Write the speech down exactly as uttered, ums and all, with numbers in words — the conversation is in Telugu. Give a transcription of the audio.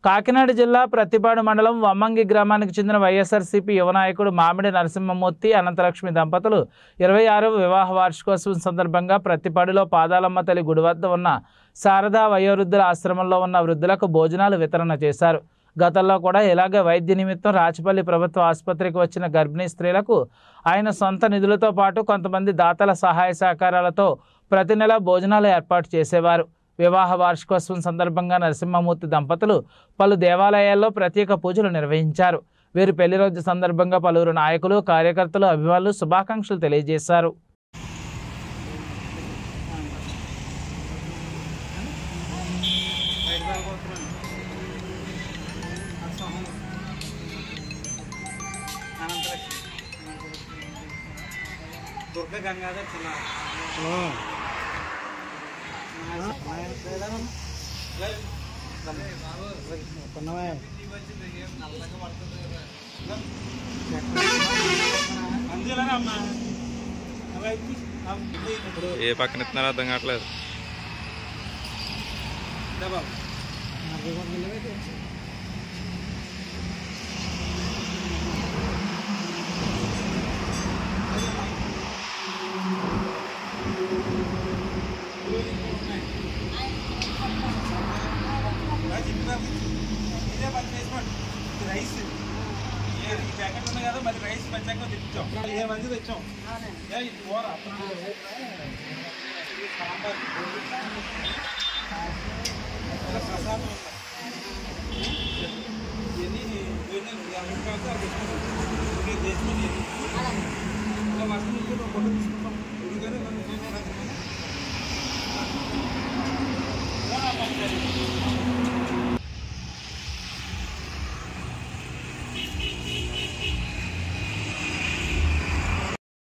కాకినాడ జిల్లా ప్రతిపాడు మండలం వమ్మంగి గ్రామానికి చెందిన వైఎస్ఆర్సీపీ యువ నాయకుడు మామిడి నరసింహమూర్తి అనంతలక్ష్మి దంపతులు ఇరవై ఆరవ వివాహ వార్షికోత్సవం సందర్భంగా ప్రతిపాడులో పాదాలమ్మ తల్లి గుడి వద్ద ఉన్న శారదా వయోవృద్ధుల ఆశ్రమంలో ఉన్న వృద్ధులకు భోజనాలు వితరణ చేశారు. గతంలో కూడా ఇలాగే వైద్య నిమిత్తం రాచపల్లి ప్రభుత్వ ఆసుపత్రికి వచ్చిన గర్భిణీ స్త్రీలకు ఆయన సొంత నిధులతో పాటు కొంతమంది దాతల సహాయ సహకారాలతో ప్రతి నెల భోజనాలు ఏర్పాటు చేసేవారు. వివాహ వార్షికోత్సవం సందర్భంగా నరసింహమూర్తి దంపతులు పలు దేవాలయాల్లో ప్రత్యేక పూజలు నిర్వహించారు. వీరి పెళ్లి రోజు సందర్భంగా పలువురు నాయకులు, కార్యకర్తలు, అభిమానులు శుభాకాంక్షలు తెలియజేశారు. దుర్గ గంగాధర్ చిన్న ఏ పక్కన ఇస్తున్నారో అర్థం కావట్లేదు. రైస్ ఈ ప్యాకెట్ ఉంది కదా, మరి రైస్ పంచాక తెచ్చాం. ఏ మంది తెచ్చాం కూర సాంబార్ ప్రసాదం ఇవన్నీ చేసుకుని ఇంకా వర్షం నుంచి ఫోటో తీసుకుంటాం. ఎందుకని